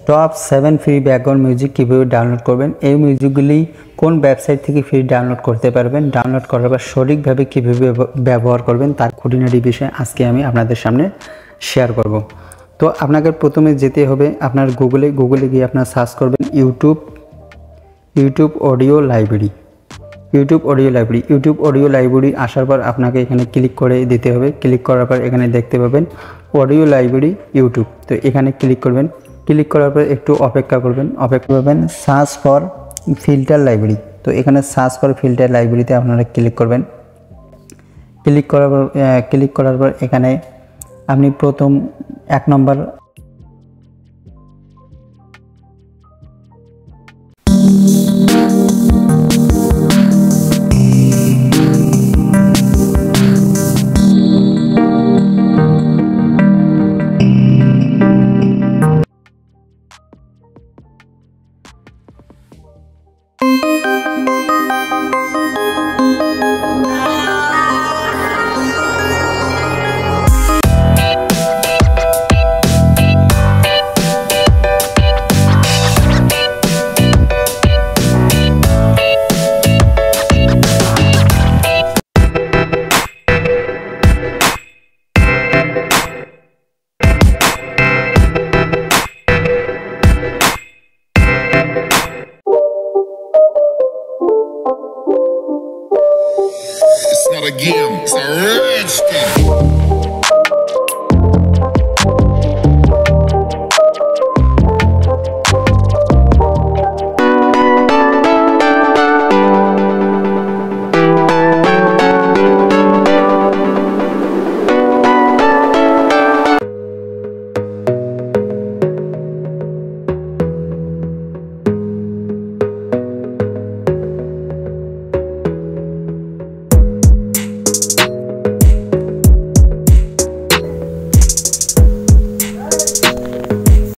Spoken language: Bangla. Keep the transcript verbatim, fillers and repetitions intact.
Top seven free background music কীভাবে ডাউনলোড করবেন, এই মিউজিকগুলি কোন ওয়েবসাইট থেকে ফ্রি ডাউনলোড করতে পারবেন, ডাউনলোড করার পর সঠিকভাবে কীভাবে ব্যবহার করবেন তার খুঁটিনাটি বিষয়ে আজকে আমি আপনাদের সামনে শেয়ার করব। তো আপনাকে প্রথমে যেতে হবে আপনার গুগলে গুগলে গিয়ে আপনার সার্চ করবেন YouTube YouTube audio library YouTube audio library YouTube audio library আসার পর আপনাকে এখানে ক্লিক করে দিতে হবে। ক্লিক করার পর এখানে দেখতে পাবেন অডিও লাইব্রেরি ইউটিউব। তো এখানে ক্লিক করবেন। ক্লিক করার পর একটু অপেক্ষা করবেন অপেক্ষা করবেন সার্চ ফর ফিল্টার লাইব্রেরি। তো এখানে সার্চ ফর ফিল্টার লাইব্রেরিতে আপনারা ক্লিক করবেন। ক্লিক করার পর ক্লিক করার পর এখানে আপনি প্রথম এক নম্বর It's not a game, it's a rich thing.